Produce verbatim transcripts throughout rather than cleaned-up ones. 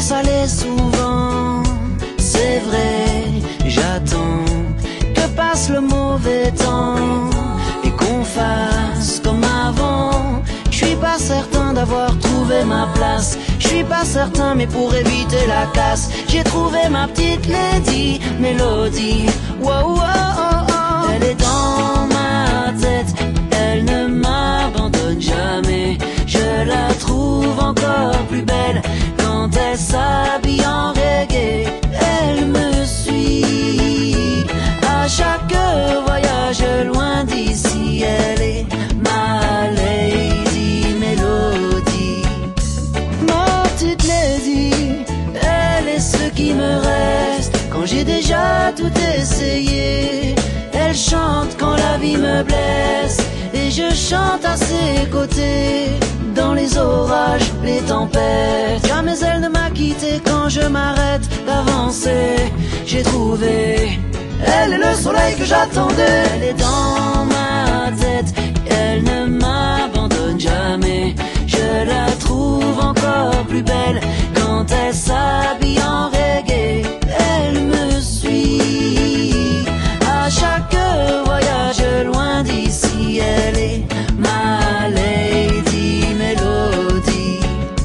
pense à aller souvent. C'est vrai, j'attends que passe le mauvais temps et qu'on fasse comme avant. Je suis pas certain d'avoir trouvé ma place. Je suis pas certain, mais pour éviter la casse, j'ai trouvé ma petite lady Mélodie. Wow, wow, oh, oh. Elle est dans ma tête, elle ne m'abandonne jamais. Je la trouve encore plus belle quand elle s'habille en reggae. Elle me suit à chaque voyage loin d'ici. Elle est ma lady Mélodie. Ma petite lady, elle est ce qui me reste quand j'ai déjà tout essayé. Elle chante quand la vie me blesse et je chante à ses côtés. Dans les orages, les tempêtes, jamais elle ne m'a quitté quand je m'arrête d'avancer. J'ai trouvé, elle est le soleil que j'attendais. Elle est dans ma tête, elle ne m'abandonne jamais. Je la trouve encore plus belle quand elle s'habille en reggae. Elle me suit à chaque voyage loin d'ici. Elle est ma lady Mélodie.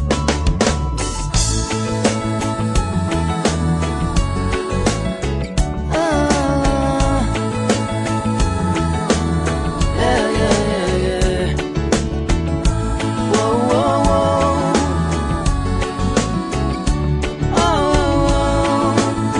Ah, yeah, yeah, yeah. Whoa, whoa, whoa. Oh, oh,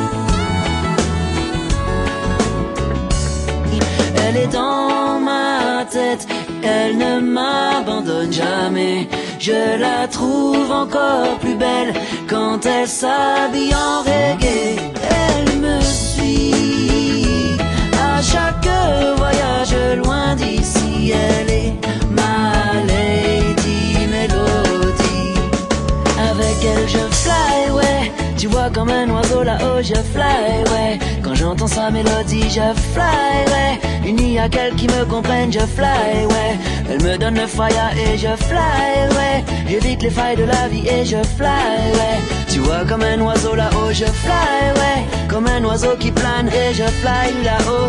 oh. Elle est dans ma tête, elle ne m'abandonne jamais. Je la trouve encore plus belle quand elle s'habille en reggae. Elle me suit à chaque voyage loin d'ici. Elle est ma lady Mélodie. Avec elle je fly, ouais. Tu vois comme un oiseau là-haut je fly, ouais. Quand j'entends sa mélodie je fly, ouais. Unis à qu'elle qui me comprenne je fly, ouais. Elle me donne le fire et je fly, ouais. J'évite les failles de la vie et je fly, ouais. Tu vois comme un oiseau là-haut je fly, ouais. Comme un oiseau qui plane et je fly là-haut.